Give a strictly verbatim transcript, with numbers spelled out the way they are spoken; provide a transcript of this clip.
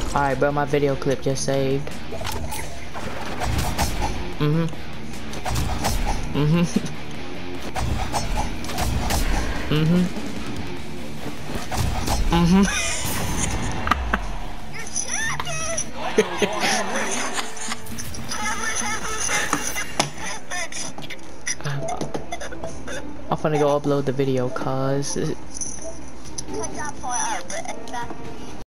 Alright, bro, my video clip just saved. Mm-hmm. Mm-hmm. Mm-hmm. Mm-hmm. I'm finna go upload the video, cause